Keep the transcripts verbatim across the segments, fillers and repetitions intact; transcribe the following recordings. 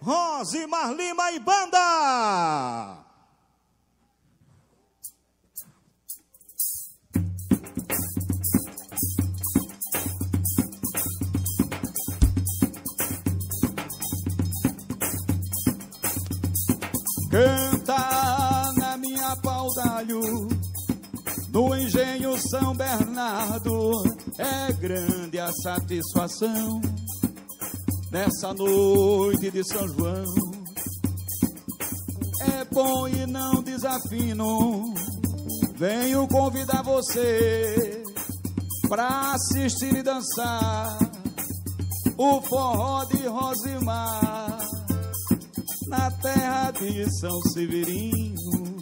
Rosimar Lima e banda. Canta na minha Paudalho, no engenho São Bernardo, é grande a satisfação nessa noite de São João. É bom e não desafino, venho convidar você pra assistir e dançar o forró de Rosimar na terra de São Severino.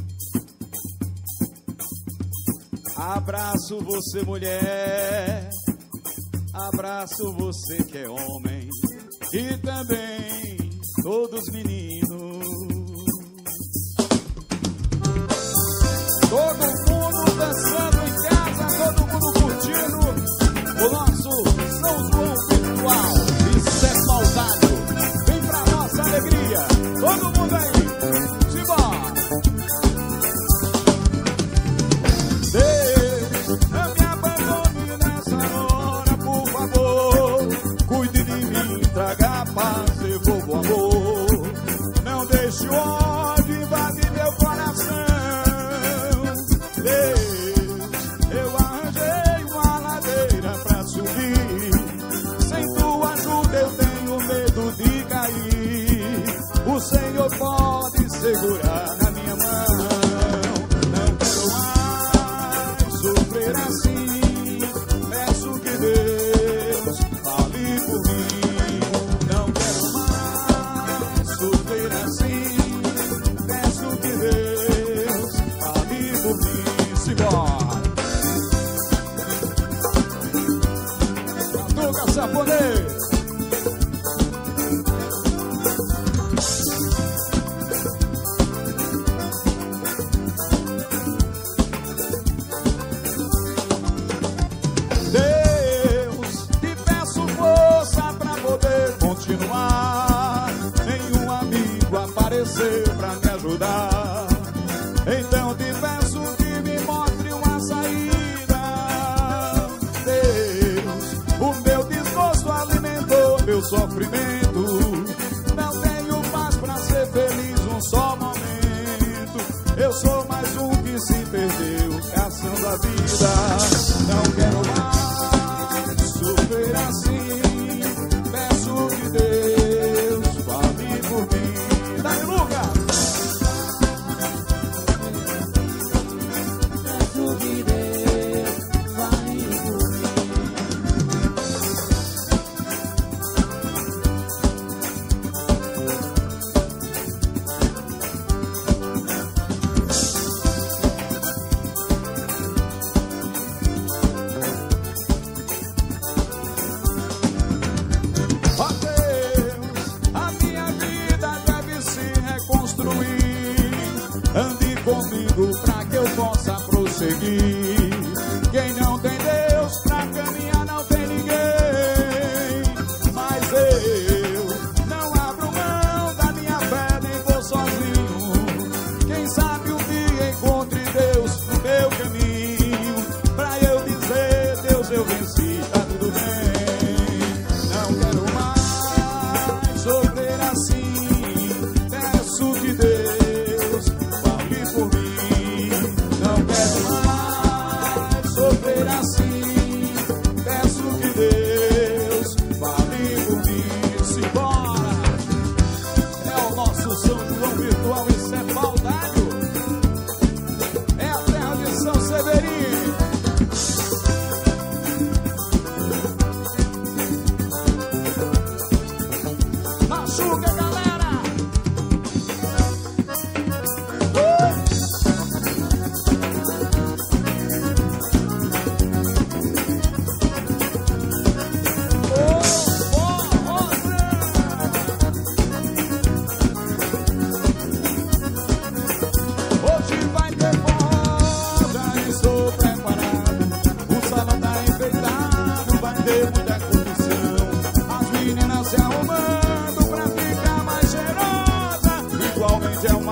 Abraço você, mulher, abraço você que é homem, e também todos meninos. Todo mundo dançando em casa, todo mundo curtindo o nosso São João virtual. Isso é maldade, vem pra nossa alegria, todo mundo aí, simbora! Deus, não me abandone nessa hora, por favor, cuide de mim, traga paz, devolva o amor, não deixe o ódio invadir meu coração. Deus, eu arranjei uma ladeira pra subir, sem tua ajuda eu tenho medo de cair, o Senhor pode segurar na minha mão, não quero mais sofrer assim, peço que Deus fale por mim, não quero mais sofrer assim, peço que Deus fale por mim, simbora! Catuca Saponês! Deus, te peço força pra poder continuar, nenhum amigo apareceu pra me ajudar, então te peço que me mostre uma saída. Deus, o meu desgosto alimentou meu sofrimento, não tenho paz pra ser feliz um só momento, eu sou mais um que se perdeu caçando a vida, não quero mais sofrer assim, peço que Deus fale por mim. Daí, Lucas! Peço que Deus fale por mim. Ó Deus, a minha vida deve se reconstruir, ande comigo pra que eu possa prosseguir, quem não tem Deus pra caminhar não tem ninguém, mas eu não abro mão da minha fé, nem vou sozinho, quem sabe um dia encontre Deus no meu caminho, pra eu dizer, Deus, eu venci, tá tudo bem. Não quero mais sofrer assim, peço que Deus fale por mim. Não quero mais sofrer assim, peço que Deus fale por mim. Simbora! É o nosso São João virtual, isso é maldade, é a terra de São Severino. Machuca, galera! Hoje vai ter forró, já estou preparado, o salão tá enfeitado, vai ter muita curtição, as meninas se arrumando pra ficar mais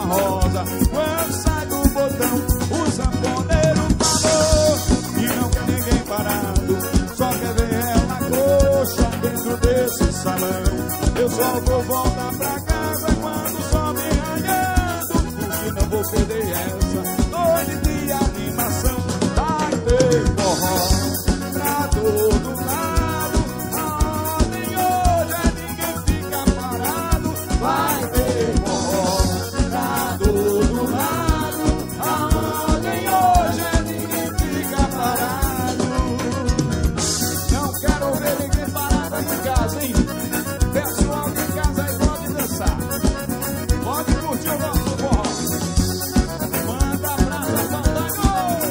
rosa. Quando sai do botão, o sanfoneiro falou e não quer ninguém parado, só quer ver ela coxa dentro desse salão. Eu só vou voltar pra casa quando o sol vem raiando, porque não vou perder essa noite de animação. Vai ter forró pra todo lado, aonde hoje é ninguém fica parado. Vai ter forró pra todo lado, aonde hoje é ninguém fica parado. Não quero ver ninguém parado aqui em casa, hein? Pessoal de casa aí pode dançar, pode curtir o nosso forró. Manda abraço, Fandango.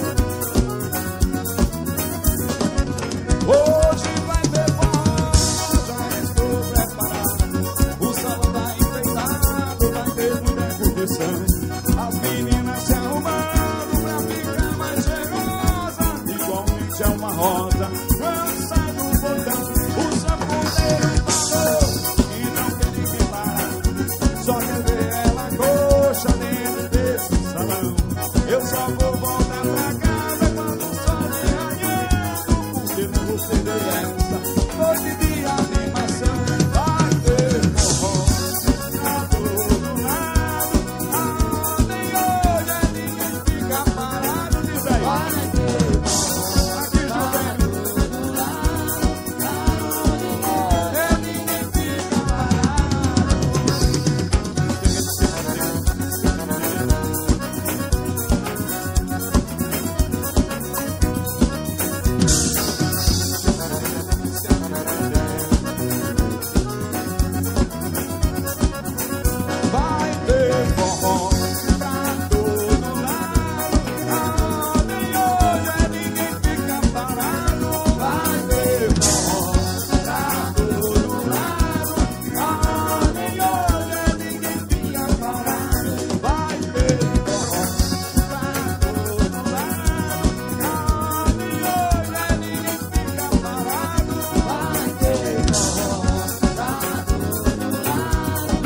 Hoje vai ter forró, já estou preparado. O salão tá enfeitado, vai ter muita curtição. As meninas se arrumando pra ficar mais cheirosa, igualmente é uma rosa. Quando sai do botão, o sanfoneiro falou e não quer ninguém parar, só quer ver ela coxa dentro desse salão. Eu só vou voltar pra casa quando o sol vem raiando, porque não vou perder essa noite de animação. Vai ter forró pra todo lado, aonde hoje é ninguém fica parado. Diz aí. Vai ter forró aqui, Juventus. É ninguém fica parado. Vai ter forró pra todo lado, aonde hoje é ninguém fica parado. Vai ter forró pra todo lado, aonde hoje é ninguém fica parado. Vai ter forró pra todo lado, aonde hoje é ninguém fica parado. Vai ter forró pra todo lado,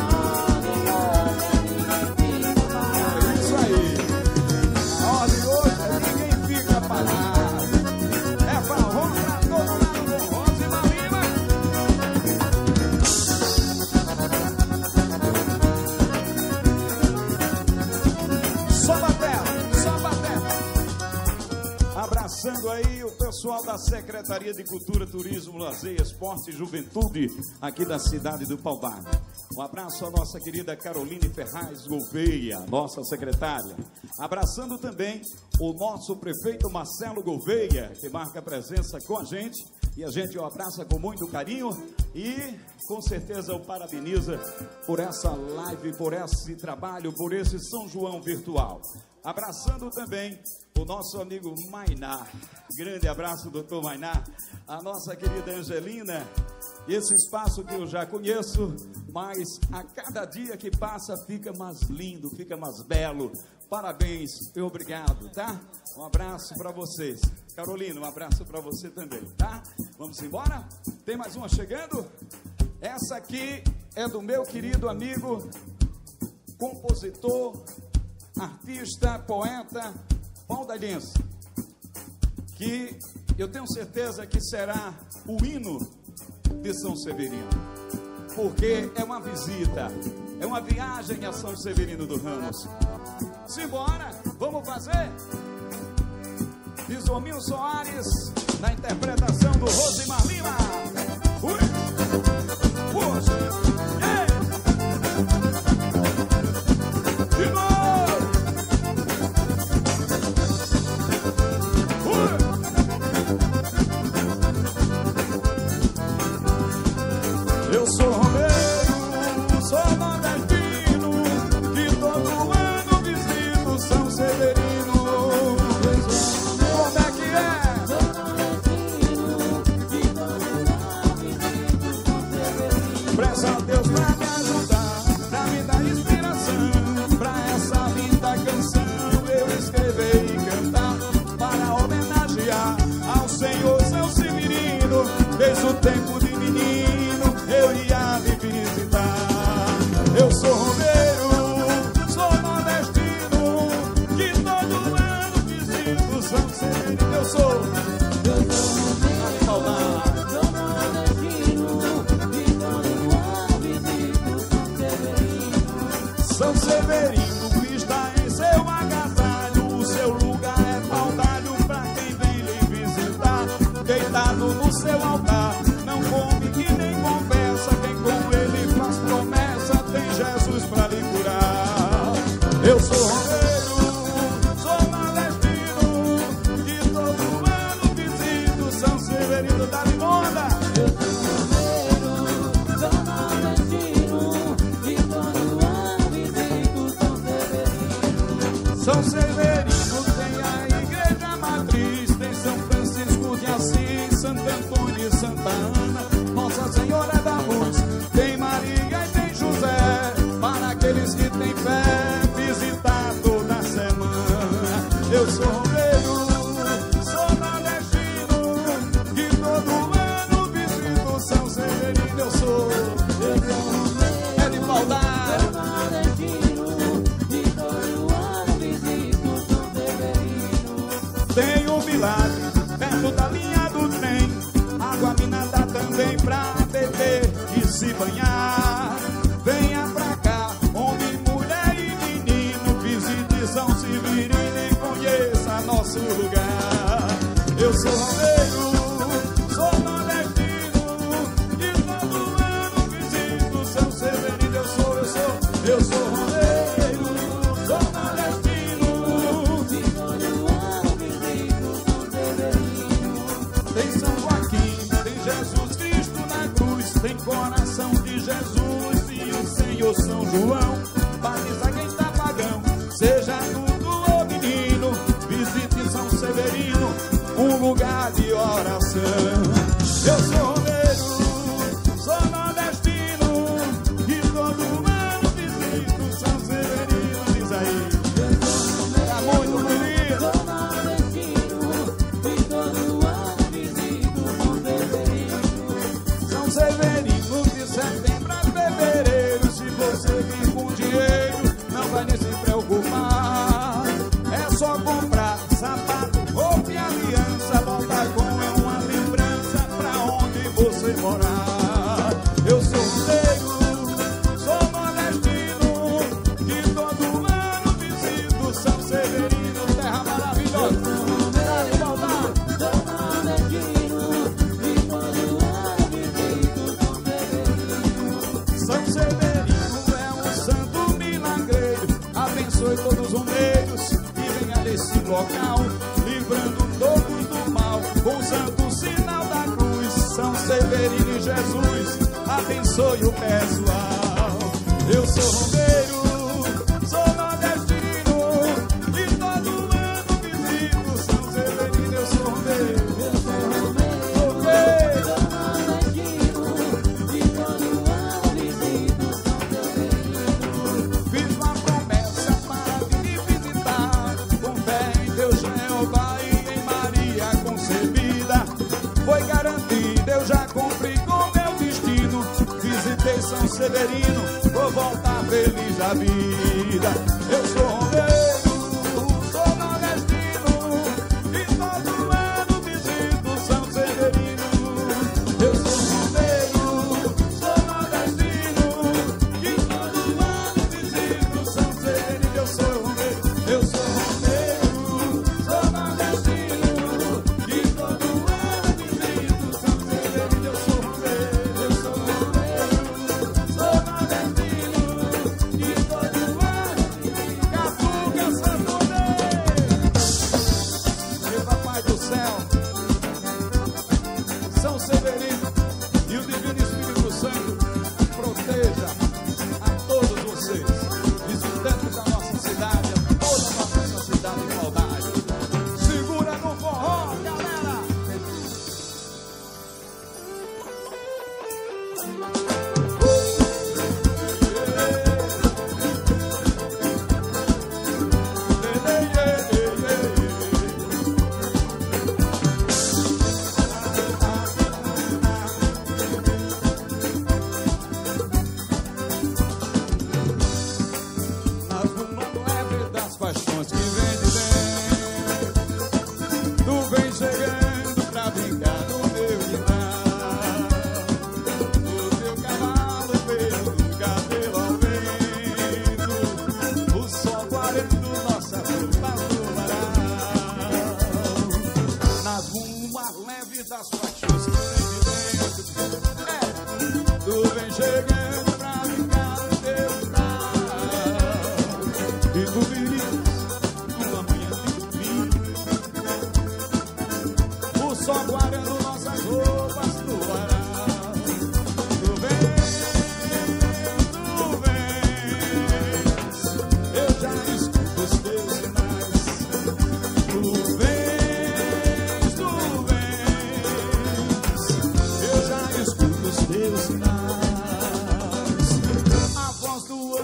é isso aí. A ordem hoje é ninguém fica parado. É forró pra todo lado com Rosa e Malima. Só batendo, só batendo. Abraçando aí o pessoal da Secretaria de Cultura, Turismo, Lazer, Esporte e Juventude aqui da cidade do Pau d'Arco. Um abraço à nossa querida Caroline Ferraz Gouveia, nossa secretária. Abraçando também o nosso prefeito Marcelo Gouveia, que marca presença com a gente. E a gente o abraça com muito carinho e com certeza o parabeniza por essa live, por esse trabalho, por esse São João virtual. Abraçando também o nosso amigo Mainá. Grande abraço, doutor Mainá. A nossa querida Angelina. Esse espaço que eu já conheço, mas a cada dia que passa fica mais lindo, fica mais belo. Parabéns e obrigado, tá? Um abraço para vocês. Carolina, um abraço para você também, tá? Vamos embora? Tem mais uma chegando? Essa aqui é do meu querido amigo, compositor, artista, poeta, Paudalense, que eu tenho certeza que será o hino de São Severino, porque é uma visita, é uma viagem a São Severino do Ramos. Simbora, vamos fazer? Isomil Soares, na interpretação do Rosimar Lima. Ui! Puxa! Ei! De novo! Ui! Eu sou romeiro, sou nordestino, que todo ano visito São Severino. Como é que é? São Severino está em seu agasalho, o seu lugar é paudalho pra quem vem lhe visitar. Deitado no seu altar, não come e nem conversa, quem com ele faz promessa tem Jesus pra lhe curar. Eu sou romeiro, sou nordestino, de todo ano visito São Severino da Limonda. Eu sou romeiro, sou nordestino, de todo ano visito São Severino. São Severino tem a igreja matriz, tem São Francisco de Assis, Santo Antônio e Santa Ana, Nossa Senhora da Luz, tem Maria e tem José, para aqueles que têm fé, visitar toda semana. Eu sou romeiro, sou nordestino, de todo ano visito São Severino. Eu sou, Eu sou romeiro, é de maldade. sou nordestino, de todo ano visito São Severino. Tem um milagre perto da linha do trem, água minada também pra beber e se banhar. Venha pra cá, homem, mulher e menino, visite São Severino e conheça nosso lugar. Eu sou romeiro, sou nordestino, de todo ano visito São Severino. Eu sou, eu sou, eu sou romeiro, sou nordestino, De todo ano visito São Severino. tem São Joaquim, tem Jesus Cristo na cruz, tem coração de Jesus e o Senhor São João, batiza quem tá pagão, seja adulto ou menino, visite São Severino, um lugar de oração. Eu sou romeiro, sou nordestino, de todo ano visito São Severino. Diz aí, tá muito bonito. Sou nordestino, de todo ano visito São Severino. São Severino de setembro a fevereiro, se você vir com dinheiro, não vai nem se preocupar. É só comprar sapato, roupa e aliança, voltar com é uma lembrança pra onde você morar. Eu sou romeiro, sou nordestino, de todo ano visito São Severino, terra maravilhosa. Dá de voltar. Sou nordestino, de todo ano visito São Severino. São Severino é um santo milagreiro, abençoe todos os romeiros que venha desse local, livrando todos do mal, com o santo sinal da cruz. São Severino e Jesus, abençoe o pessoal. Eu sou romeiro, sou nordestino, de todo ano visito São Severino. Eu sou romeiro, Eu sou romeiro, romeiro. sou nordestino, de todo ano visito São Severino. Fiz uma promessa para vir visitar, com fé em Deus Jeová e em Maria concebida. Foi garantida, eu já cumpri com meu destino. Visitei São Severino, vou voltar feliz da vida. Eu sou romeiro, sou nordestino, e todo ano visito São Severino. Eu sou romeiro, sou nordestino, e todo ano visito São Severino. Eu sou romeiro, eu sou romeiro, sou nordestino, e todo ano visito São Severino. Eu sou romeiro, eu sou romeiro, sou nordestino, e todo ano visito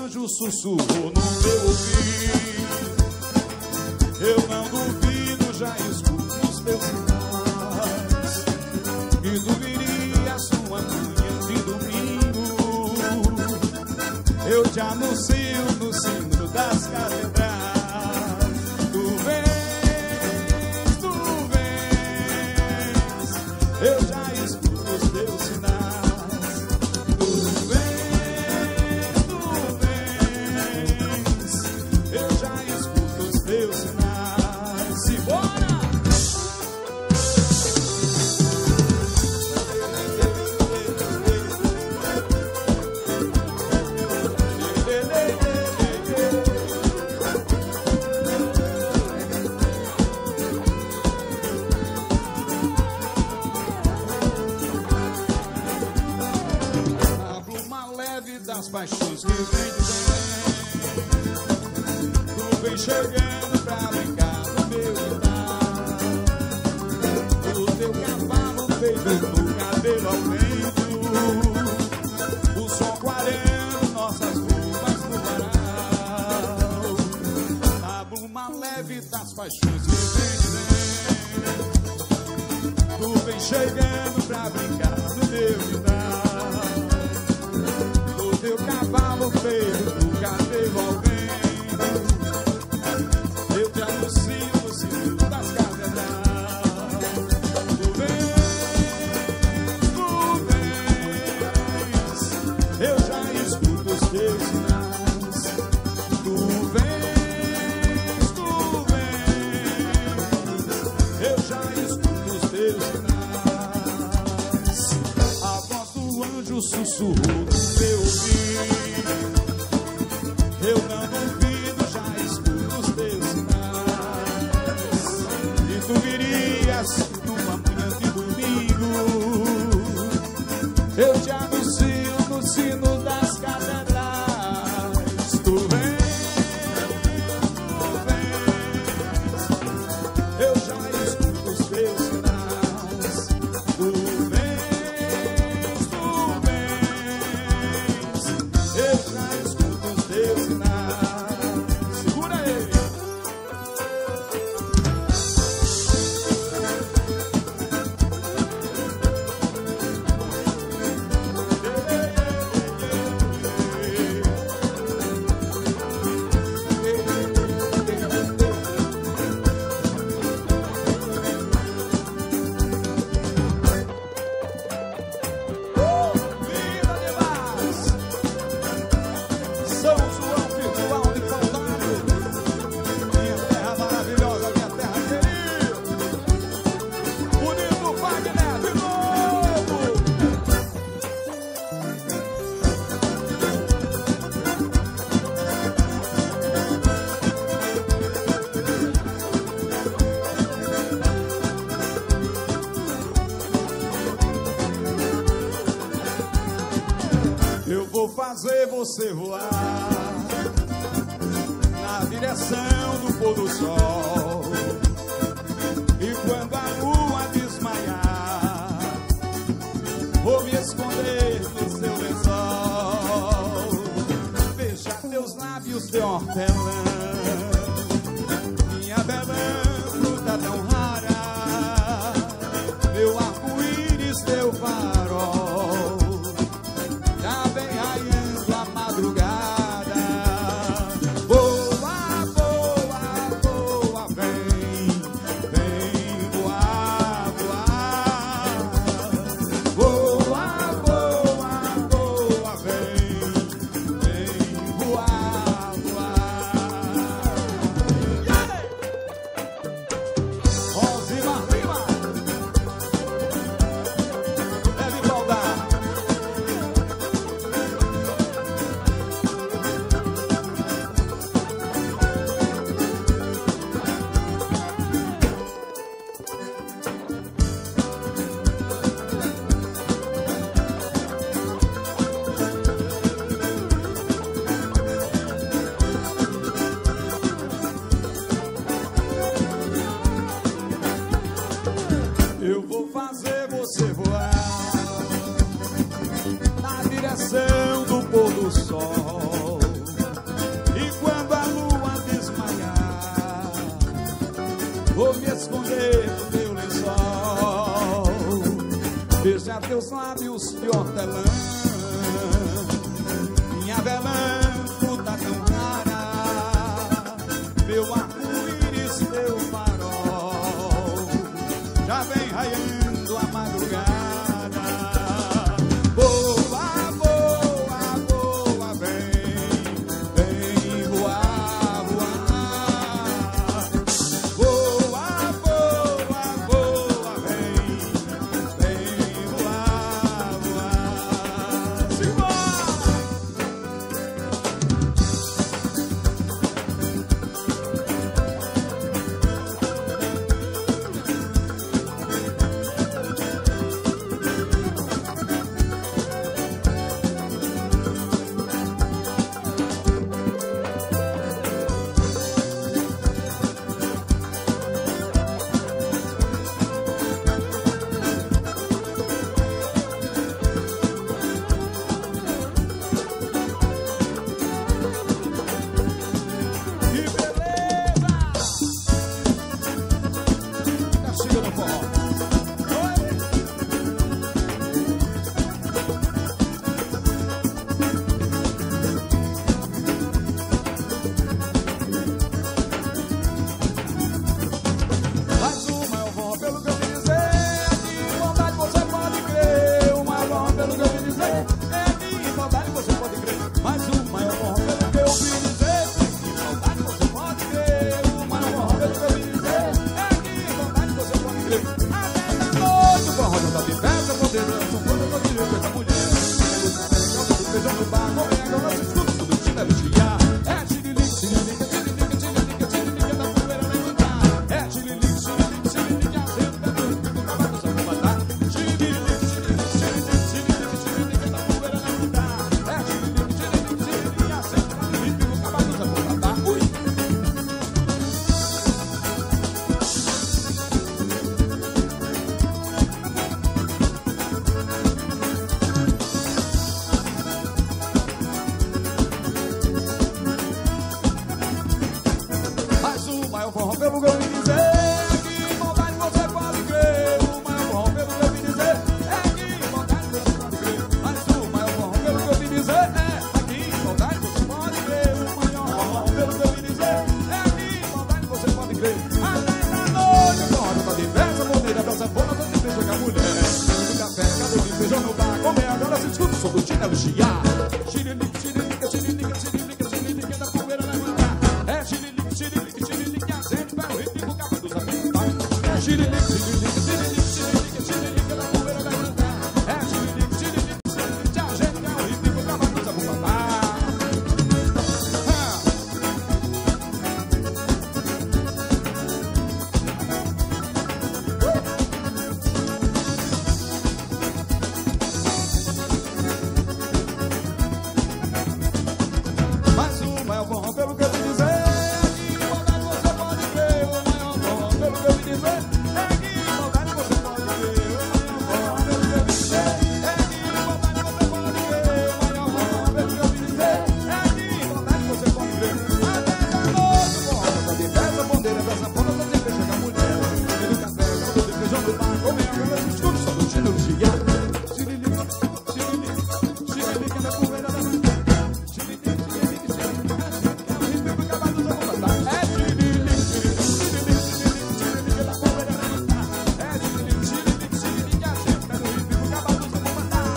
anjo sussurrou no meu ouvido. Eu não duvido, já escuto os teus sinais, que tu virias numa manhã de domingo. Eu te anuncio no sino das catedrais. Tu vens, tu vens, eu já escuto os teus sinais. Tu vens, tu vens, eu já escuto os teus sinais. Simbora! Das paixões que vem de dentro, tu vem chegando pra brincar no meu quintal. O teu cavalo feito no cabelo ao vento, o sol clareando nossas roupas no varal. A bruma leve das paixões que vem de dentro, tu vem chegando pra brincar no meu quintal. Teu cavalo feio do cabelo ao vento, eu te anuncio no sino das catedrais. Tu vens, tu vens, eu já escuto os teus sinais. Tu vens, tu vens, eu já escuto os teus sinais. A voz do anjo sussurrou no meu ouvido. Eu não duvido, já escuto os teus sinais, e tu virias numa manhã de domingo. Eu te anuncio no sino das catedrais. Tu vens, tu vens, eu já escuto os teus sinais. Tu vens, tu vens, eu já escuto os teus sinais. Segura aí. Vida demais. São João virtual de Paulado, minha terra maravilhosa, minha terra querida. Bonito Wagner de novo. Eu vou fazer você voar na direção do pôr do sol, e quando a lua desmaiar, vou me esconder no seu lençol. Veja teus lábios de hortelã, minha bela fruta tão rara, meu arco-íris, teu farol, já vem raiando a madrugada. Voa, voa, voa, vem, vem voar, voar. Voa, voa, voa, vem, vem voar, voar. seus lábios de hortelã, minha avelã, fruta tão rara, meu arco-íris, meu farol, já vem raiando a madrugada. Boa, boa, boa, vem, vem voar, voar. Boa, boa, boa, vem, vem voar, voar. Simbora! Que beleza! Castiga no forró. Oi! Mais uma eu vou pelo que eu vi dizer. De vontade você pode crer. Uma eu vou pelo que eu vi dizer. É de vontade você pode crer. Mais uma eu vou pelo que eu vi dizer. De vontade você pode crer. Uma eu vou pelo que eu vi dizer. É de vontade você pode crer. Até da noite o forró não tá de festa. Poderoso, quando eu digo com essa mulher. Eu tô pegando do feijão no bar. Não é agora se escuta tudo que deve chiar. É tirilica, tirilica, tirilica, tirilica, tirilica da poeira levantar. É tirilica, tirilica, tirilica, acenda do ritmo, cavalo só pra matar. Tirilica, tirilica, tirilica, tirilica, tirilica da poeira levantar. É tirilica, tirilica, tirilica, acenda do ritmo, cavalo só pra matar. Ui! Mais uma eu vou romper o que eu vi dizer. Que vontade você pode crer. Uma eu vou romper o que eu vi dizer. É que vontade você pode crer. Mais uma eu vou romper o que eu vi dizer. É que vontade você pode crer. Uma eu vou romper o que eu vi dizer. É que vontade você pode crer. Até da noite eu corro pra diversa maneira. Dança boa, dança de beijo com a mulher. No café, cada de feijão no bar. Comer agora se escuta o som do chinelo chiar. Tirilica, tirilica, tirilica, tirilica, tirilica da poeira levantar. É tirilica, tirilica, tirilica, acende para o ritmo, cavalo dos apontar. É tirilica, tirilica, tirilica, tirilica, tirilica da poeira levantar. É tirilica, tirilica, tirilica, acende para o ritmo, cavalo dos apontar. Mais uma eu vou romper o que eu vi dizer. Que vontade você pode crer. Uma eu vou romper o que eu vi dizer. É que vontade você pode crer. Uma eu vou romper o que eu vi dizer. É que vontade você pode crer. Uma eu vou romper o que eu vi dizer. É que vontade você pode crer. Até da noite eu vou romper pra diversa bandeira. Dessa ponta da cerveja com a mulher. E no café, caldo de feijão no bar. Comer agora se escuta só do chinelo chiar. Tirilica, tirilica, tirilica da poeira da tirilica, tirilica, tirilica, é o ritmo do cavalo dos apontar. É tirilica, tirilica, tirilica, tirilica da poeira levantar. É tirilica, tirilica, tirilica, acenda no ritmo do cavalo dos apontar.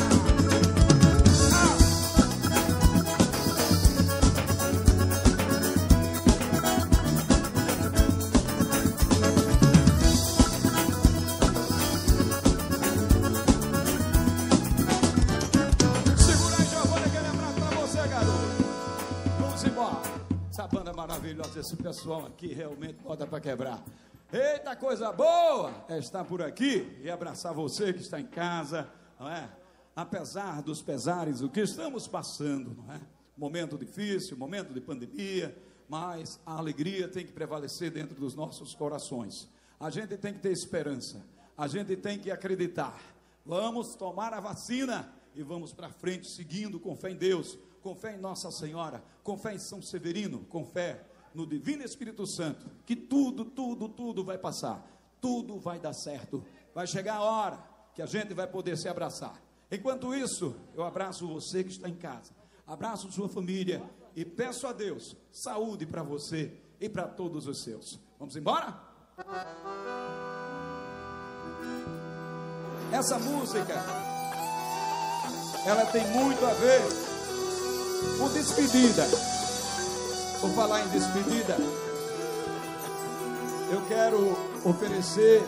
Segura aí, Giovanni, aquele abraço pra você, garoto. Vamos embora. Essa banda maravilhosa, esse pessoal aqui realmente bota pra quebrar. Eita, coisa boa é estar por aqui e abraçar você que está em casa, não é? Apesar dos pesares, o que estamos passando, não é? Momento difícil, momento de pandemia, mas a alegria tem que prevalecer dentro dos nossos corações. A gente tem que ter esperança, a gente tem que acreditar. Vamos tomar a vacina e vamos para frente, seguindo com fé em Deus, com fé em Nossa Senhora, com fé em São Severino, com fé no Divino Espírito Santo, que tudo, tudo, tudo vai passar, tudo vai dar certo. Vai chegar a hora que a gente vai poder se abraçar. Enquanto isso, eu abraço você que está em casa, abraço sua família e peço a Deus saúde para você e para todos os seus. Vamos embora? Essa música, ela tem muito a ver com despedida. Por falar em despedida, eu quero oferecer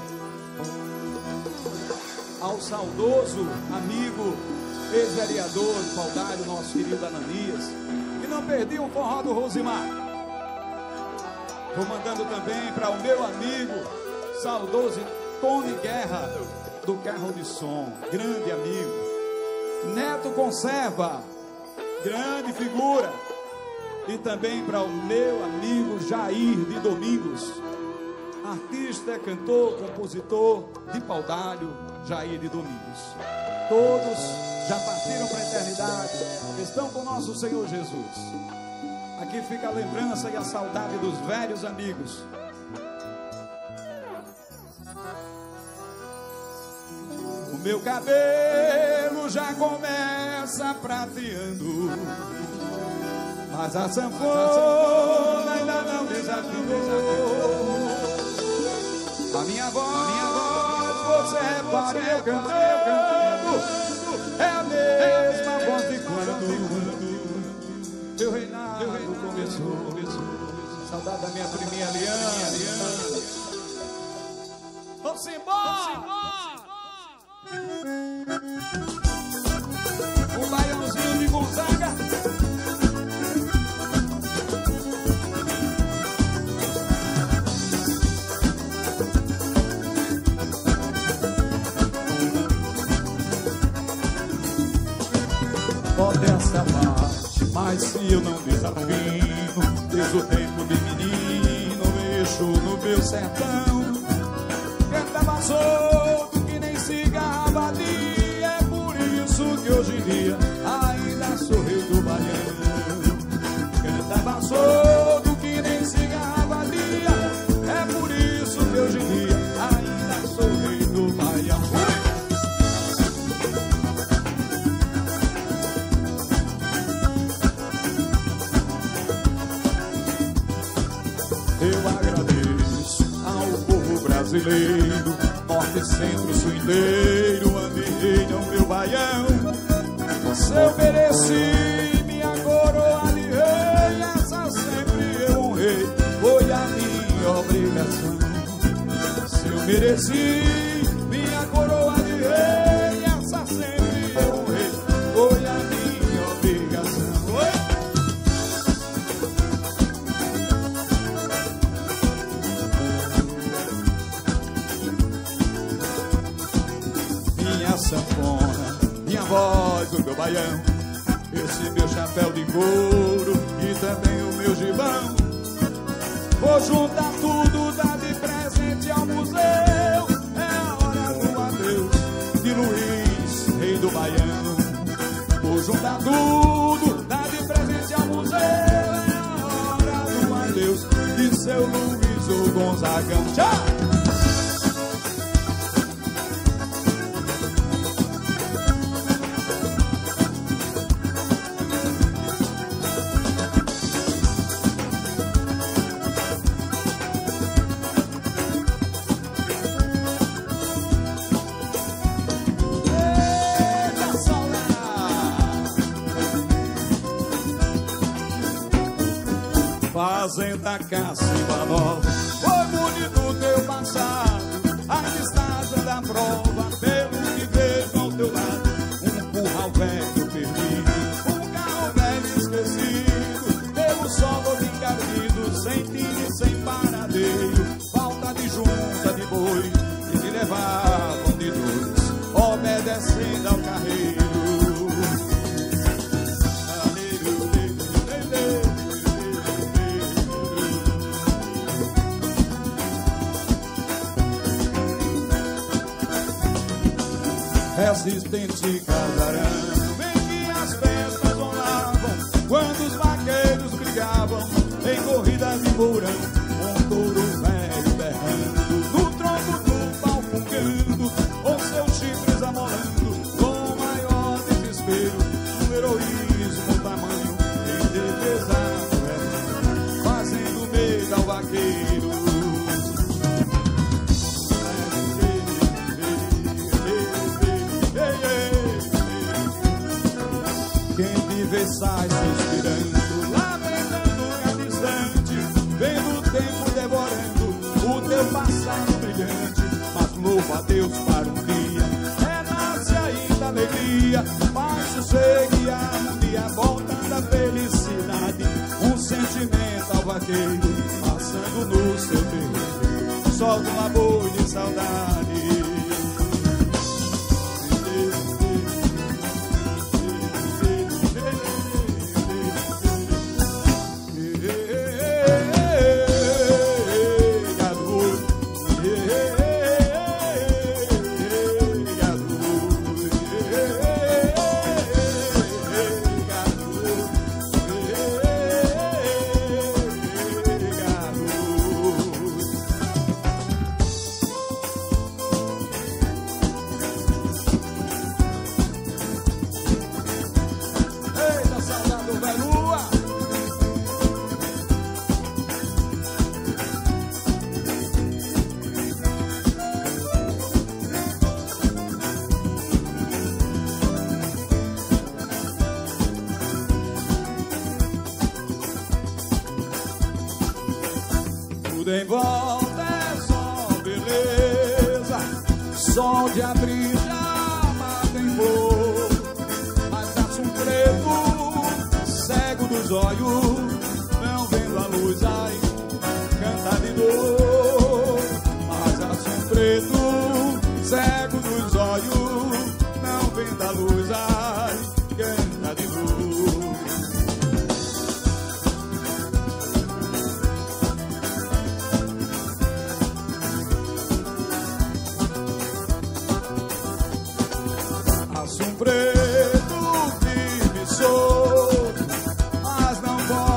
ao saudoso amigo, ex-vereador de Paudalho, nosso querido Ananias, que não perdia um forró do Rosimar. Vou mandando também para o meu amigo, saudoso Tony Guerra, do Carro de Som, grande amigo. Neto Conserva, grande figura. E também para o meu amigo Jair de Domingos, artista, cantor, compositor de Paudalho, Jair de Domingos. Todos já partiram para a eternidade, estão com nosso Senhor Jesus. Aqui fica a lembrança e a saudade dos velhos amigos. O meu cabelo já começa prateando, mas a sanfona ainda não desafinou. A minha voz, você repara, eu cantando, é a mesma voz de quando meu reinado começou. Saudade da minha priminha Liana. Vamos embora! O Baiãozinho de Gonzaga. Pode essa parte, mas se eu não desafino, desde o tempo de menino, mexo no meu sertão. Cantava solto que nem cigarra vadia, é por isso que hoje em dia ainda sou rei do Baião. Cantava solto que nem cigarra vadia, é por isso que hoje em dia ainda sou rei do Baião. Eu agradeço ao povo brasileiro, norte, centro, sul inteiro, onde reina o meu Baião. Se eu mereci minha coroa de rei, essa sempre eu honrei, foi a minha obrigação. Se eu mereci minha coroa de rei, essa sempre eu honrei, foi a minha obrigação. Minha sanfona, minha voz do meu baião, esse meu chapéu de couro e também o meu gibão. Vou juntar tudo, dar de presente ao museu. É a hora do adeus de Luiz, rei do Baião. Vou juntar tudo, dar de presente ao museu. É a hora do adeus de seu Luiz, o Gonzagão. Tchau! Fazenda Cacimba Nova, foi bonito teu passado, a distância da prova, pelo que vejo ao teu lado, um curral velho perdido, um carro velho esquecido, pelo solo encardido, sem tiro, sem paradeiro, falta de junta de boi, que me levavam de dois, obedecendo ao carreiro. Resistente casarão, em que as festas rolavam, quando os vaqueiros brigavam, em corridas de mourão, um touro velho berrando, no tronco do pau fungando, com seus chifres vaqueiro. Quem te vê sai se inspirando, lamentando é distante, vendo o tempo devorando o teu passado brilhante. Mas louvo a Deus para um dia, renasce ainda alegria, paz, sossego e harmonia, voltando a felicidade. Um sentimental vaqueiro passando no seu terreiro, solta um amor de saudade. Em volta é só beleza, sol de abril já tem flor, mas aço preto, cego dos olhos, não vendo a luz, ai, canta de dor. Mas aço preto, cego dos olhos, não vendo a luz, ai, canta de dor. Preto firme sou, mas não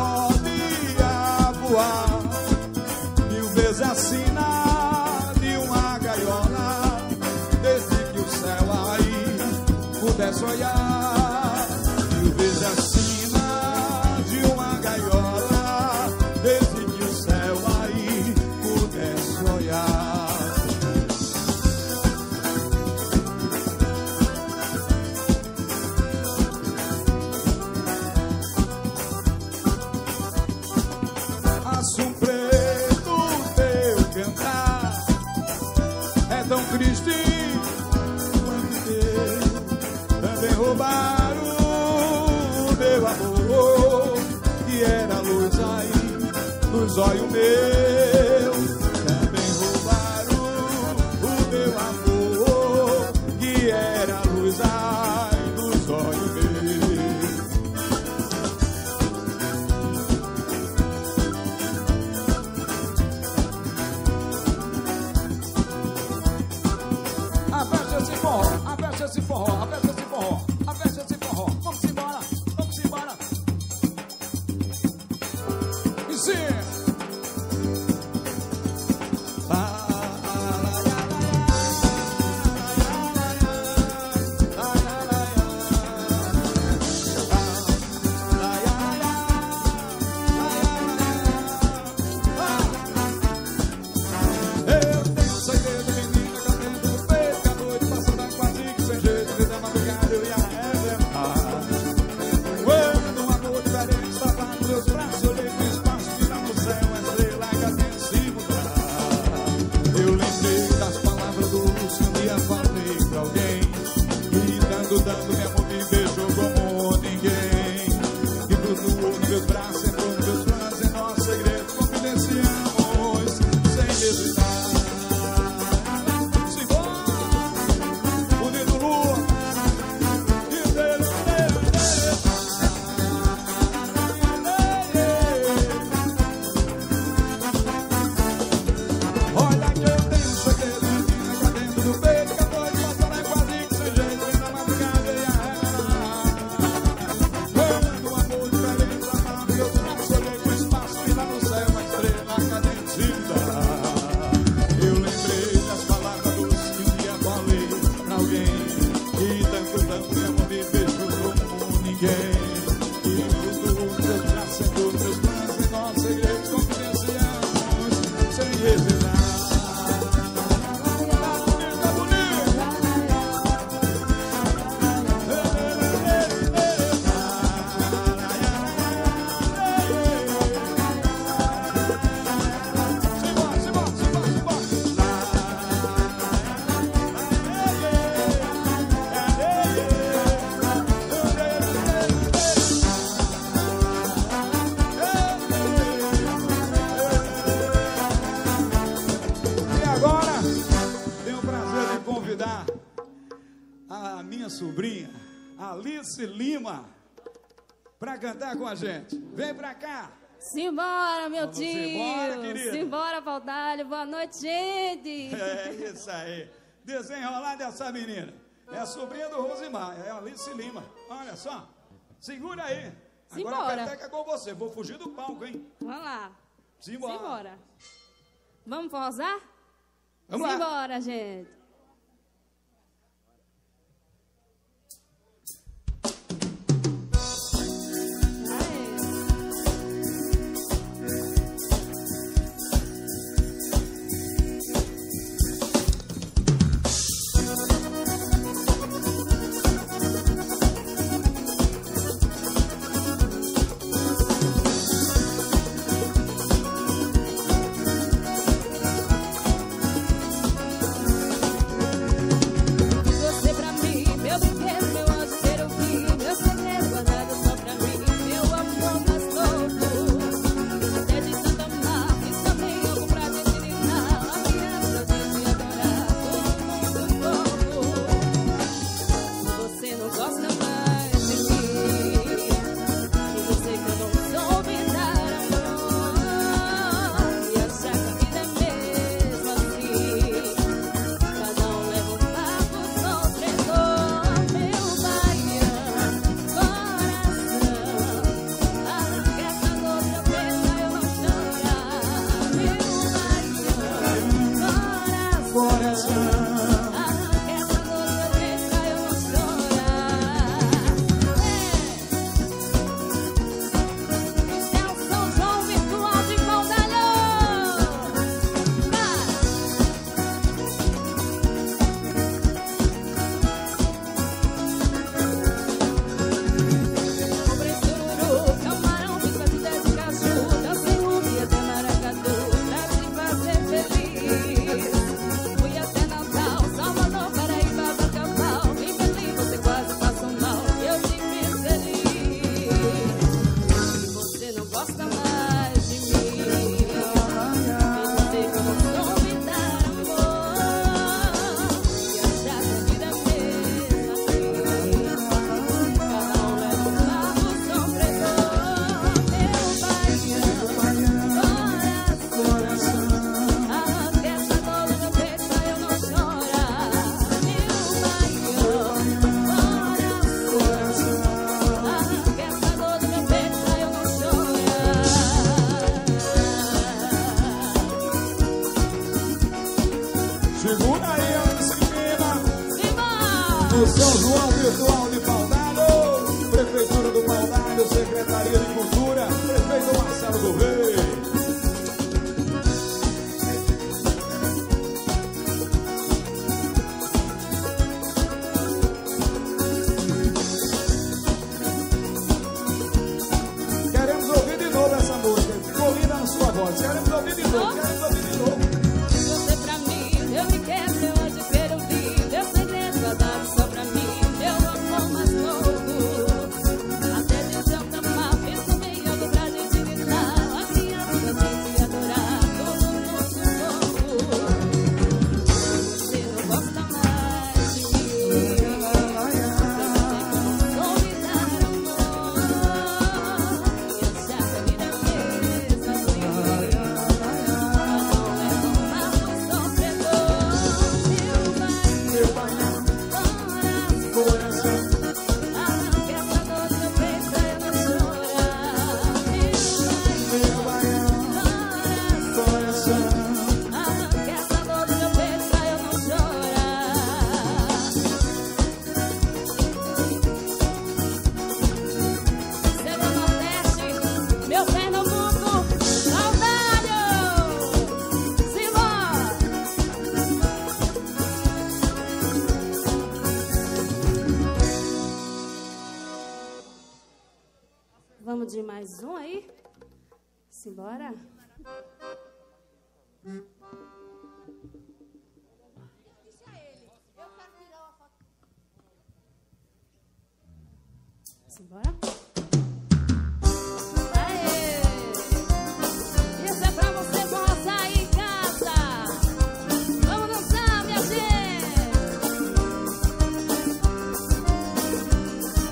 pode voar. Mil vezes assina de uma gaiola, desde que o céu aí pudesse olhar. Mil vezes assina de uma gaiola, desde que o céu aí pudesse olhar. Triste quando teu também roubaram o meu amor, que era luz aí nos olhos meus. Também roubaram o meu amor, que era luz aí nos olhos meus. Aperta esse forró, aperta esse forró, aperta esse forró. Vamos embora, vamos embora. E sim. Dando minha mão me beijou como ninguém, e flutuou nos meus braços, entrou nos meus planos, em nosso segredo confidenciamos, sem hesitar. Simbora, bonito lua, e Deus, Deus, Deus. Olha que eu tenho um segredo, menina, cá dentro do peito, que a noite passará em quase que sem jeito. Quando o amor diferente, a Alice Lima, pra cantar com a gente. Vem pra cá. Simbora, meu Vamos tio. embora, querida. Simbora, Paudalho. Boa noite, gente. É isso aí. Desenrolar dessa menina. É a sobrinha do Rosimar, é a Alice Lima. Olha só. Segura aí. Agora Simbora. a peteca é com você. Vou fugir do palco, hein? Vamos lá. Simbora. Simbora. Vamos pausar? Vamos lá. Simbora, gente. do São João Virtual de Paudalho, Prefeitura do Paudalho, Secretaria de Cultura, Prefeito Marcelo do Rei. Queremos ouvir de novo essa música, ficou linda na sua voz, queremos ouvir de novo, queremos ouvir de novo. Você pra mim, eu me quero, eu hoje quero ouvir. Meu segredo guardado só pra mim, meu amor mais louco. Até de tanta mal, penso bem, algo pra gente gritar. A criança tem que adorar, todo mundo louco. Você não gosta mais de mim, eu não sei como convidar amor. E achar que a vida é mesmo assim. Meu Pernambuco, saudade! Simbora! Vamos de mais um aí? Simbora? Simbora? Aê! Isso é pra você dançar aí em casa! Vamos dançar, minha gente!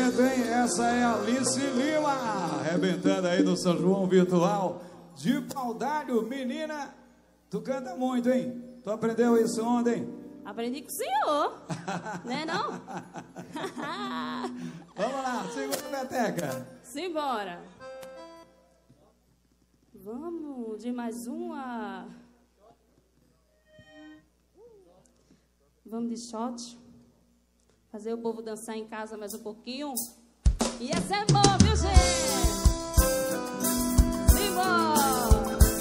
jeito, hein? Essa é a Alice Lima, arrebentando aí no São João Virtual de Paudalho. Menina, tu canta muito, hein? Tu aprendeu isso ontem? Aprendi com o senhor, né não? Vamos lá, segunda peteca. Simbora. Vamos de mais uma. Vamos de shot. Fazer o povo dançar em casa mais um pouquinho. E essa é boa, viu, gente? Simbora.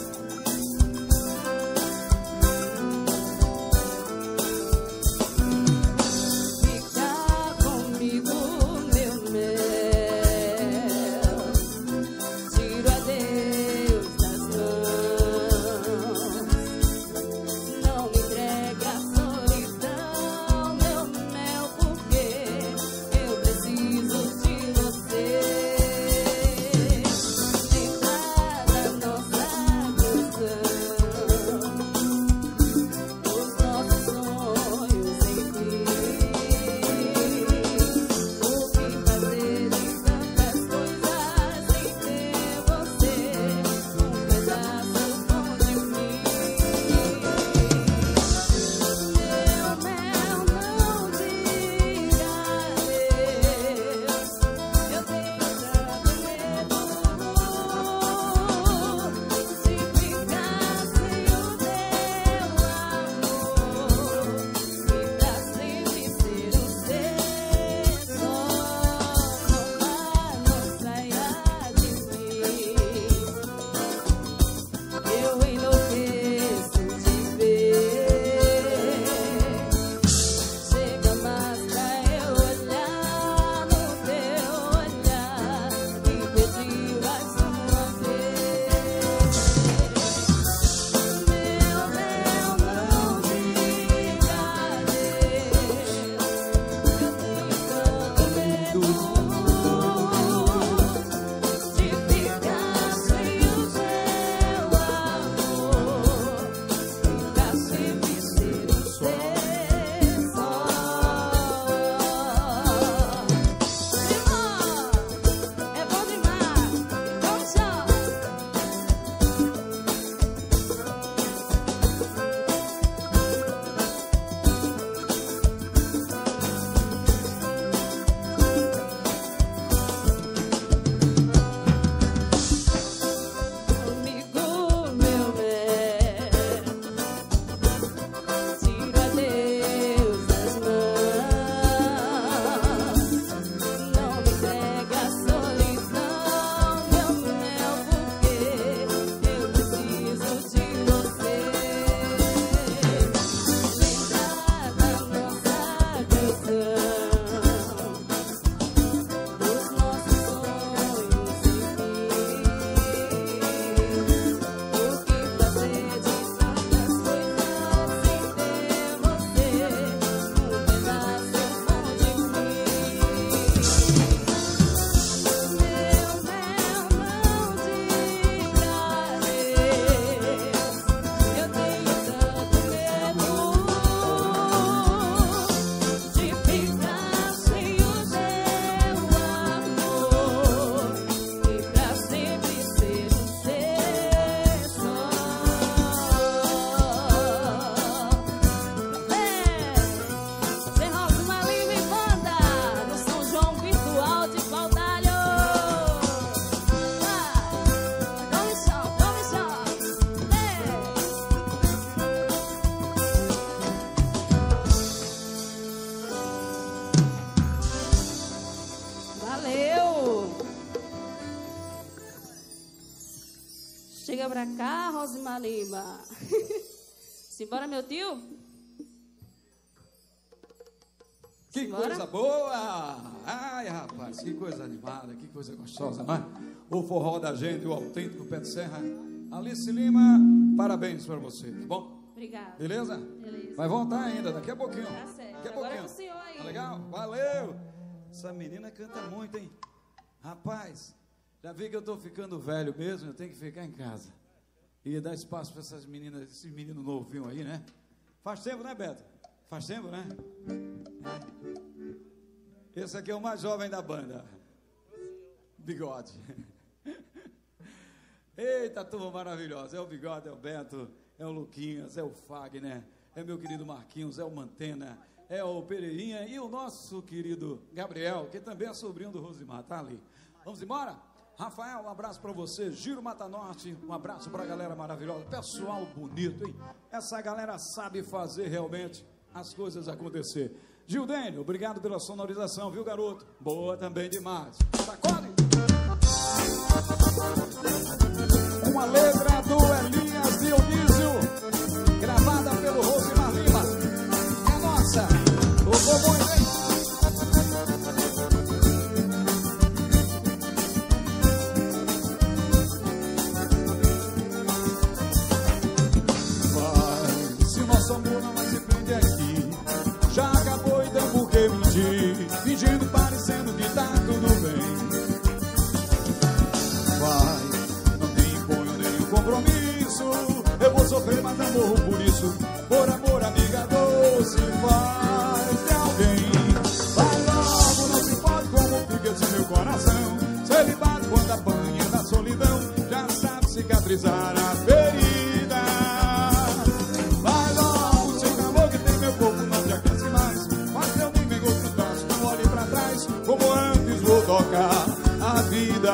Chega pra cá, Rosimar Lima. Simbora, meu tio? Que Simbora? coisa boa! Ai, rapaz, que coisa animada, que coisa gostosa, não é? O forró da gente, o autêntico pé de serra. Alice Lima, parabéns pra você, tá bom? Obrigada. Beleza? Beleza. Vai voltar ainda, daqui a pouquinho. Tá certo. Daqui a Agora pouquinho. é com o senhor aí. Tá legal? Valeu! Essa menina canta muito, hein? Rapaz, já vi que eu tô ficando velho mesmo, eu tenho que ficar em casa. E dar espaço para essas meninas, esses meninos novinhos aí, né? Faz tempo, né, Beto? Faz tempo, né? Esse aqui é o mais jovem da banda. Bigode. Eita, turma maravilhosa. É o Bigode, é o Beto, é o Luquinhas, é o Fagner, é meu querido Marquinhos, é o Mantena, é o Pereirinha e o nosso querido Gabriel, que também é sobrinho do Rosimar, tá ali. Vamos embora? Rafael, um abraço pra você. Giro Mata Norte, um abraço pra galera maravilhosa. Pessoal bonito, hein? Essa galera sabe fazer realmente as coisas acontecer. Gildênio, obrigado pela sonorização, viu, garoto? Boa também demais. Sacode! Uma letra do Elias Dionísio, gravada pelo Rosimar Lima. É nossa. Tocou muito, hein? Vai, se nosso amor não vai se prende aqui, já acabou, então por que mentir? Fingindo, parecendo que tá tudo bem. Vai, não me imponho nenhum compromisso, eu vou sofrer, mas não morro por isso. Por amor, amiga doce, vai ter alguém. Vai logo, não se importa como fica esse meu coração. Se ele bate quando apanha da solidão, já sabe cicatrizar a ferida. Vai logo, seu amor que tem meu corpo não te aquece mais. Mas eu nem venho outros braços, não olhe pra trás. Como antes vou tocar a vida.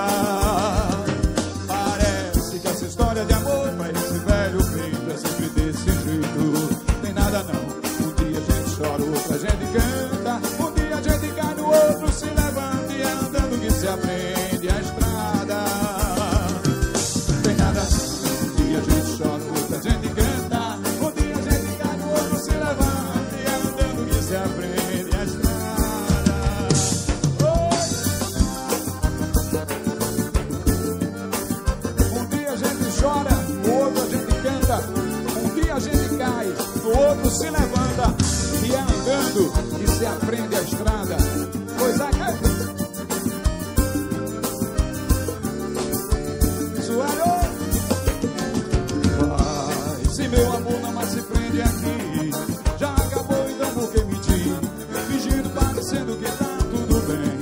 Parece que essa história de amor pra esse velho peito é sempre desse jeito. Tem nada não, um dia a gente chora, o outro a gente canta. Um dia a gente cai no outro, se levanta e é andando que se aprende a estrada. Tem nada não, um dia a gente chora, o outro a gente canta. Um dia a gente cai no outro, se levanta e é andando que se aprende a estrada. Oi! Um dia a gente chora, o outro a gente canta. Um dia a gente cai, o outro se levanta. E é andando que se aprende a estrada. Pois é, suado. Vai, se meu amor não mais se prende aqui, já acabou, então por que mentir? Fingindo, parecendo que tá tudo bem.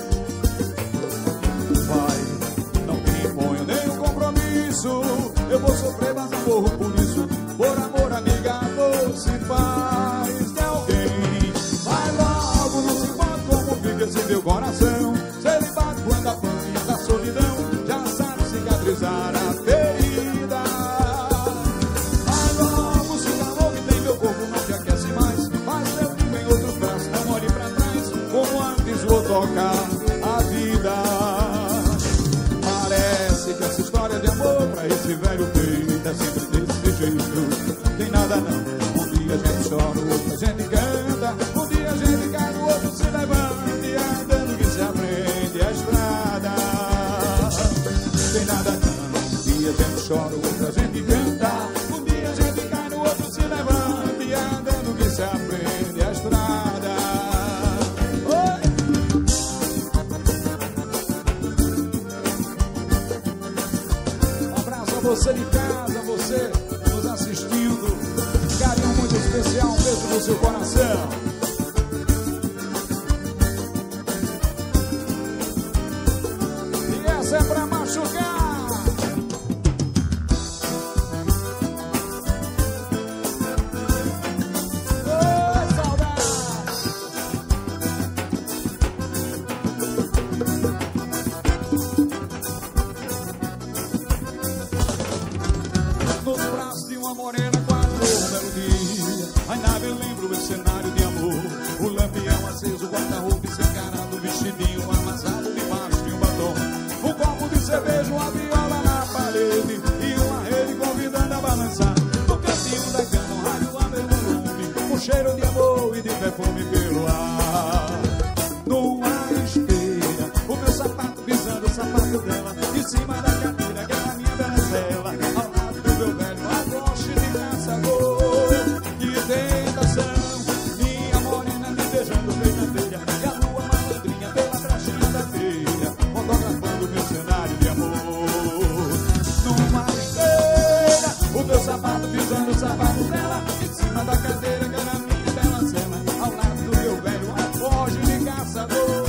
Vai, não me imponho nenhum compromisso, eu vou sofrer, mas não morro por isso. Por amor, amiga doce, faz de alguém. Vai logo, não se importa como fica esse meu coração. Se ele bate quando apanha da solidão, já sabe cicatrizar a ferida. Vai logo, se o amor que tem meu corpo não te aquece mais. Mas eu vivo em outros braços, não olhe pra trás. Como antes vou tocar a vida. Parece que essa história de amor pra esse velho peito é sempre desse jeito. Tem nada não, um dia a gente chora, o outro a gente canta. Um dia a gente cai, o outro se levanta e andando que se aprende a estrada. Tem nada não, um dia a gente chora, o outro a gente canta. Um dia a gente cai, o outro se levanta e andando que se aprende a estrada. Oi! Um abraço a você de casa, você nos assistindo. Carinho muito especial, um beijo no seu coração. E essa é pra machucar. Oi, saudade. Nos braços de uma morena quase um belo dia, ainda me lembro o cenário de amor. O lampião aceso, o guarda-roupa encarado, o vestidinho amassado debaixo de um batom. Um copo de cerveja, uma viola na parede e uma rede convidando a balançar. No cantinho da cama, um rádio a meu volume, um cheiro de amor e de perfume pelo ar. Numa esteira, o meu sapato pisando o sapato dela, em cima da cadeira que era minha bela. Ao lado do meu velho abroche de caçador. Que tentação, minha morena me beijando verdadeira, e a lua malandrinha pela trachinha da telha, fotografando meu cenário de amor. Numa esteira, o meu sapato pisando o sapato dela, em cima da cadeira que era minha bela cena, ao lado do meu velho abroche de caçador.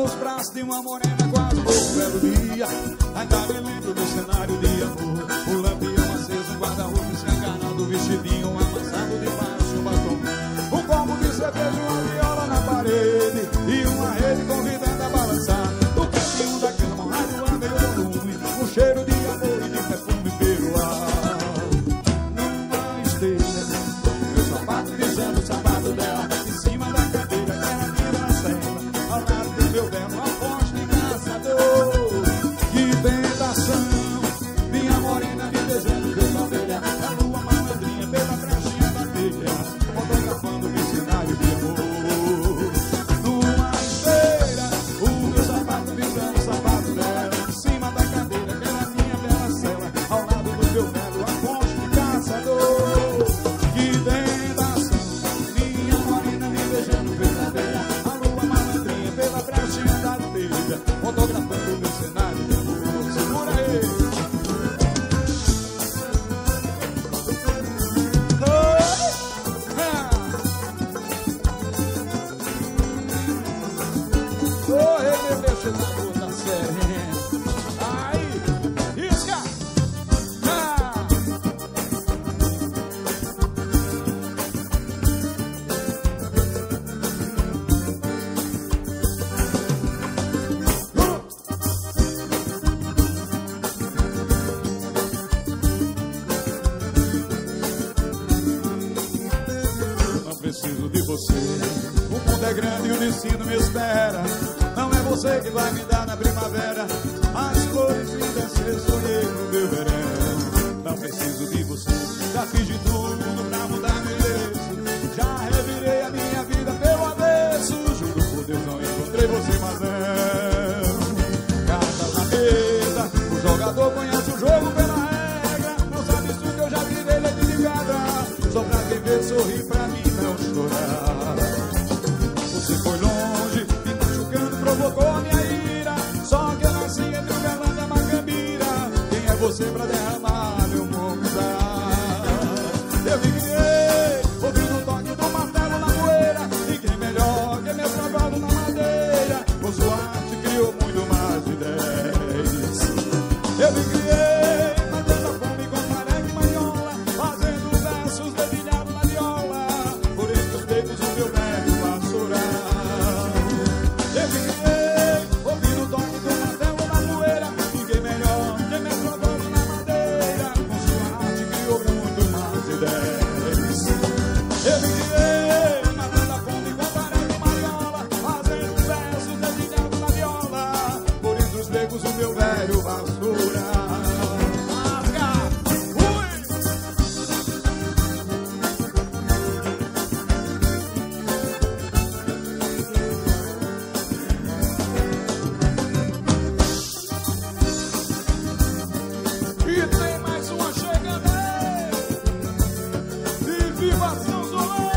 nos braços de uma morena quase um belo dia. Ainda me lembro do cenário de amor, o lampião aceso, um guarda-roupa se enganando, o vestidinho amassado debaixo do batom, um copo de cerveja, uma viola na parede e uma rede convidando a balançar. O cantinho da cama, um rádio a meio volume, um cheiro de amor e de perfume pelo ar. Numa esteira, meu sapato dizendo o sapato dela, em cima da cadeira, que era minha na cela, ao lado do meu belo aposto de caçador. Que tentação, minha morena me beijando pela ovelha, a lua malandrinha pela brechinha da telha, fotografando o cenário de amor. Numa esteira, o meu sapato pisando o sapato dela, em cima da cadeira, que era minha bela cela, ao lado do meu velho aposto de caçador. Que tentação, minha morena me beijando pela ovelha, a lua malandrinha pela brechinha da telha, fotografando o meu cenário de amor. Segura aí! Oi, meu peixe na puta série. Aí, isca! Ah! Não preciso de você, o mundo é grande e o destino me espera. Não é você que vai me dar na primavera as flores lindas que sonhei no meu verão. Não preciso de você, já fiz de tudo pra mudar meu endereço, já revirei a minha vida pelo avesso. Juro por Deus, não encontrei você, mas não. Cartas na mesa, o jogador conhece o jogo pela regra. Não sabe isso que eu já virei leite de pedra, só pra viver, sorrir pra mim não chorar. Você foi longe, me machucando, provocou minha ira, só que eu nasci entre o Belém e a Macambira. Quem é você pra derramar meu montar? Eu me criei, ouvindo o toque do martelo na poeira, ninguém melhor que meu trabalho na madeira, com sua arte criou muito mais de dez. Eu me criei, matando a fome com tareca e manhola, fazendo versos dedilhados na viola, por entre os becos o meu velho vassoural. Eu me criei, ouvindo o toque do martelo na poeira, ninguém melhor que meu trabalho na madeira, com sua arte criou muito mais de dez. Eu me criei, matando a fome com tareca e manhola, fazendo versos dedilhados na viola, por entre os becos o meu velho vassoural. E tem mais uma chegando aí. E viva São Solano!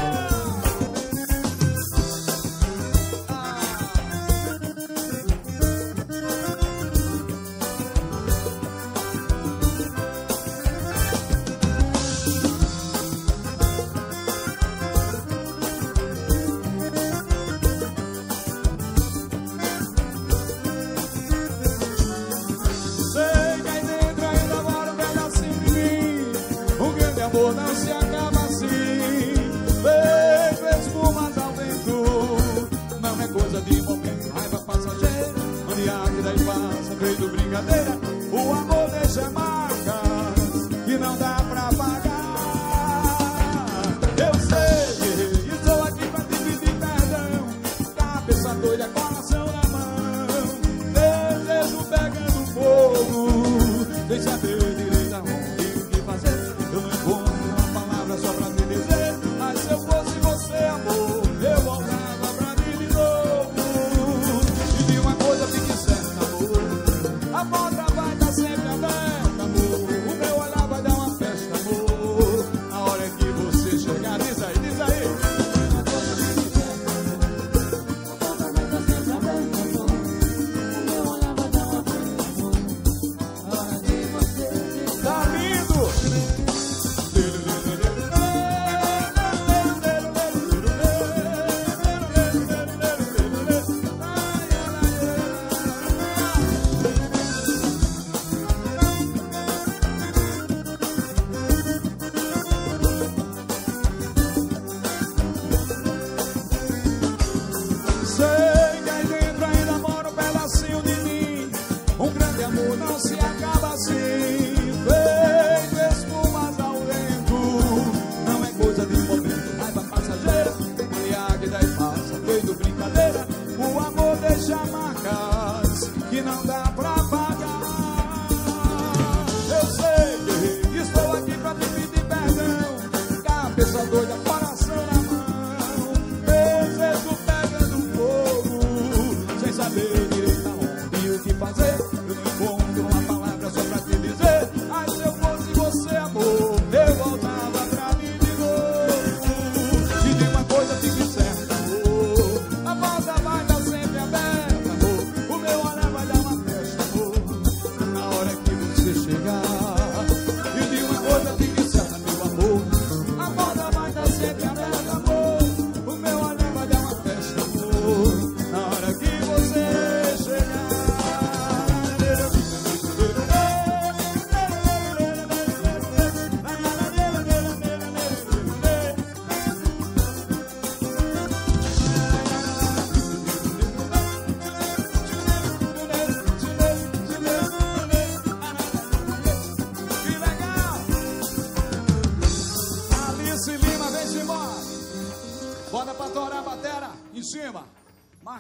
Sei que aí dentro ainda mora um pedacinho de mim, um grande amor não se acaba assim, feito espumas ao vento. Não é coisa de momento, raiva passageira, maniaque daí passa, feito brincadeira. O amor deixa marcas que não dá pra pagar. Eu sei, e estou aqui pra te pedir perdão, cabeça doida, coração na mão, desejo pegando fogo, sem saber direito aonde e o que fazer. Eu não encontro uma palavra só pra te dizer, mas se eu fosse você, amor, eu voltava pra mim de novo. E de uma coisa fique certa, amor, a volta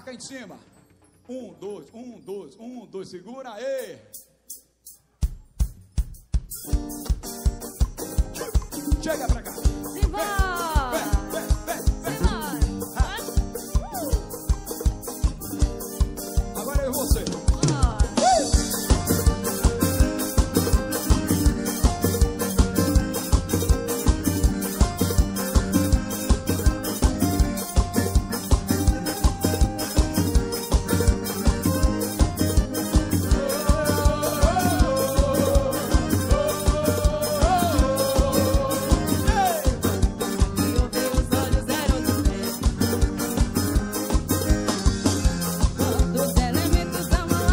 cá em cima. Um, dois, um, dois, um, dois, segura aí. Chega pra cá. Simbora! Vem, vem, vem, vem. Simbora! Agora eu e você. Quantos elementos são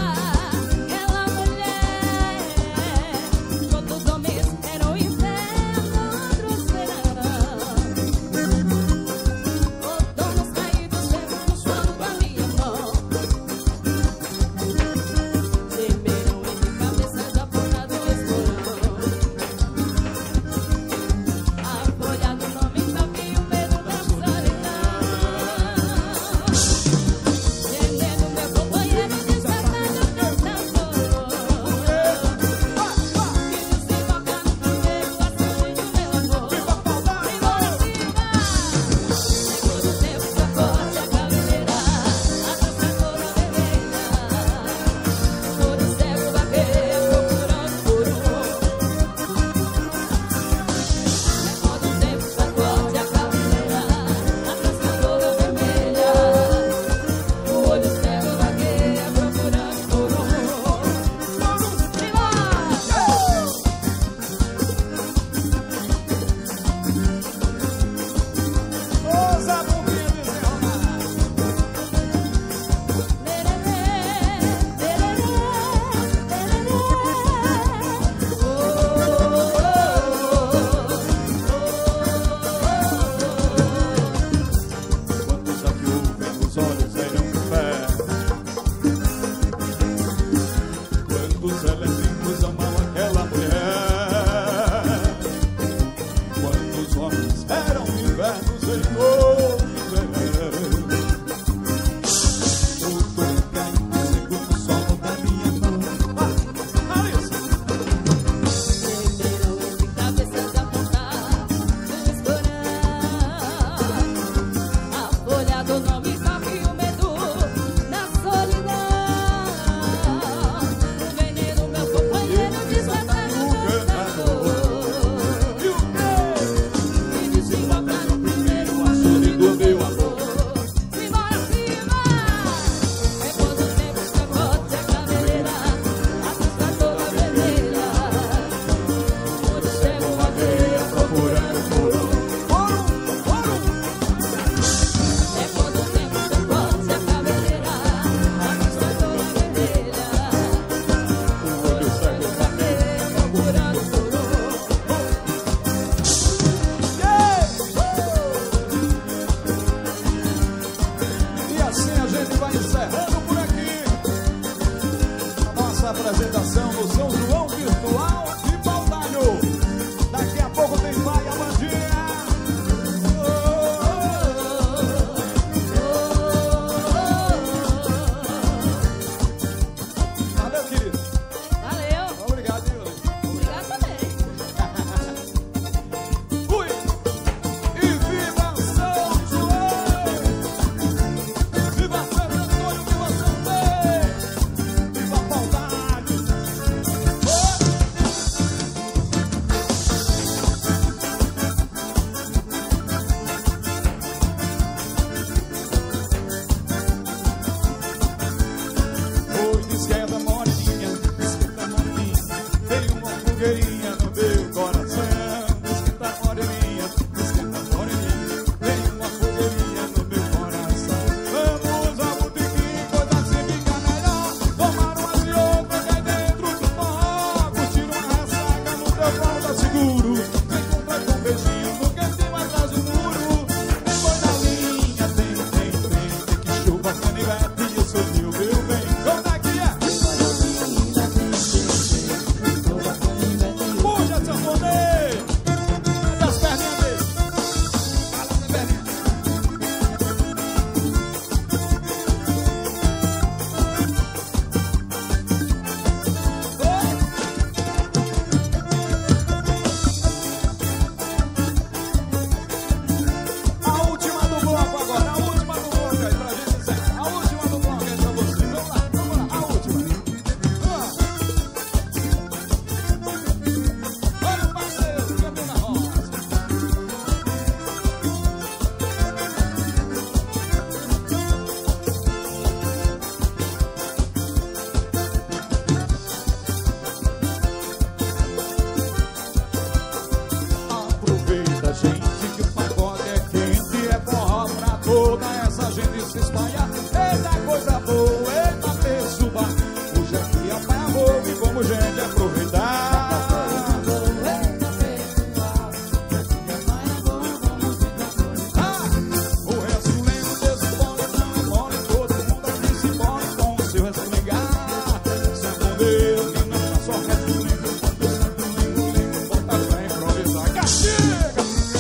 resmungar. Sanfoneiro que não faz só resmungar. Sanfoneiro, bota pra improvisar. Castiga!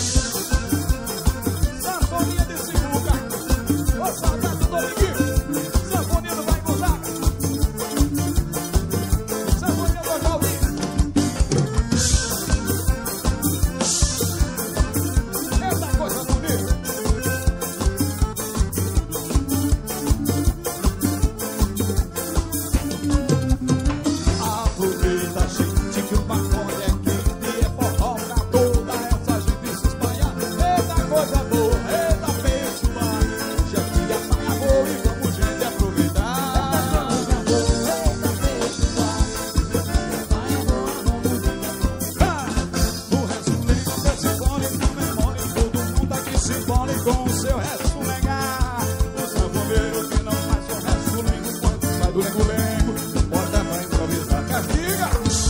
Sanfoninha de Sivuca. Ô saudade do Dominguinho. Sanfoneiro vai gozar. Sanfoninha do Claudinho. Essa coisa bonita. Aproveita, gente, que o maconha é quente, é forró pra toda essa gente se espalhar. Eita coisa boa, eita pessoal, hoje aqui a praia boa e vamos, gente, aproveitar. Eita coisa boa, eita pessoal, o resmungo se simbole com memória, todo mundo aqui se embole com o seu resmungar. O sanfoneiro que não faz só resmungo, quando sai do lengo-lengo, bota pra improvisar. Castiga!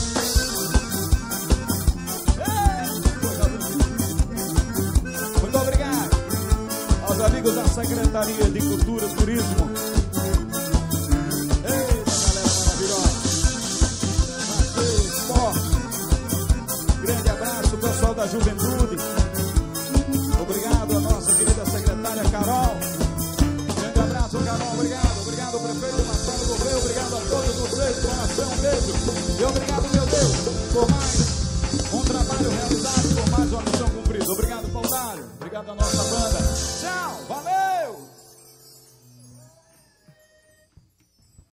Muito obrigado aos amigos da Secretaria de Cultura e Turismo. Eita, galera maravilhosa. Passeio, esporte. Grande abraço, pessoal da juventude. Obrigado a nossa querida secretária Carol. Grande abraço, Carol. Obrigado. Obrigado, prefeito Marcelo Gouveia. Obrigado a todos vocês. Coração, um beijo. E obrigado, meu